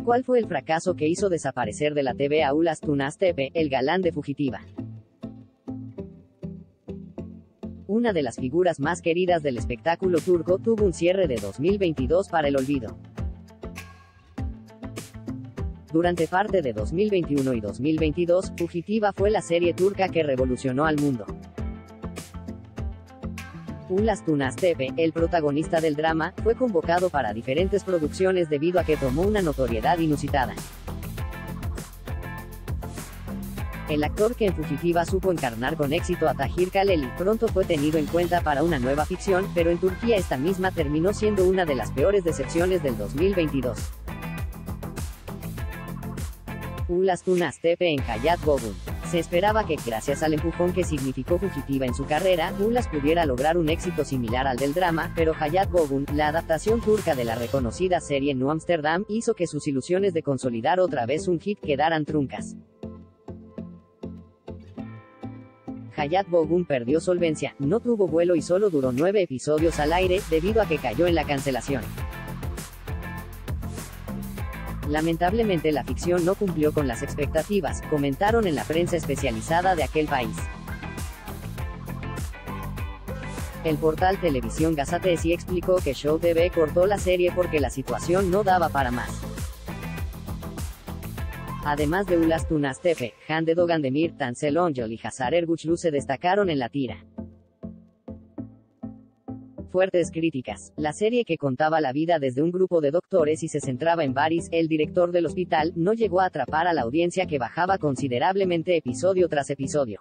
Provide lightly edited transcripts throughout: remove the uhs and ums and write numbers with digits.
¿Cuál fue el fracaso que hizo desaparecer de la TV a Ulas Tunas Tepe, el galán de Fugitiva? Una de las figuras más queridas del espectáculo turco tuvo un cierre de 2022 para el olvido. Durante parte de 2021 y 2022, Fugitiva fue la serie turca que revolucionó al mundo. Ulas Tunas Tepe, el protagonista del drama, fue convocado para diferentes producciones debido a que tomó una notoriedad inusitada. El actor que en Fugitiva supo encarnar con éxito a Tahir Kaleli, pronto fue tenido en cuenta para una nueva ficción, pero en Turquía esta misma terminó siendo una de las peores decepciones del 2022. Ulas Tunas Tepe en Hayat Bogum. Se esperaba que, gracias al empujón que significó Fugitiva en su carrera, Ulas pudiera lograr un éxito similar al del drama, pero Hayat Bogum, la adaptación turca de la reconocida serie New Amsterdam, hizo que sus ilusiones de consolidar otra vez un hit quedaran truncas. Hayat Bogum perdió solvencia, no tuvo vuelo y solo duró 9 episodios al aire, debido a que cayó en la cancelación. Lamentablemente la ficción no cumplió con las expectativas, comentaron en la prensa especializada de aquel país. El portal Televisión Gazetesi explicó que Show TV cortó la serie porque la situación no daba para más. Además de Ulas Tunas Tepe, Hande Dogandemir, Tansel Ongel y Hazar Erguçlu se destacaron en la tira. Fuertes críticas. La serie, que contaba la vida desde un grupo de doctores y se centraba en Baris, el director del hospital, no llegó a atrapar a la audiencia, que bajaba considerablemente episodio tras episodio.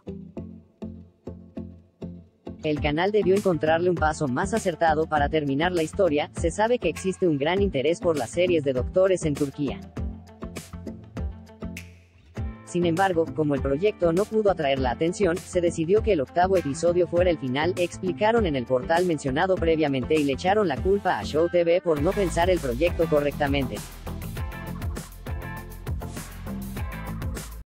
El canal debió encontrarle un paso más acertado para terminar la historia. Se sabe que existe un gran interés por las series de doctores en Turquía. Sin embargo, como el proyecto no pudo atraer la atención, se decidió que el 8º episodio fuera el final, explicaron en el portal mencionado previamente, y le echaron la culpa a Show TV por no pensar el proyecto correctamente.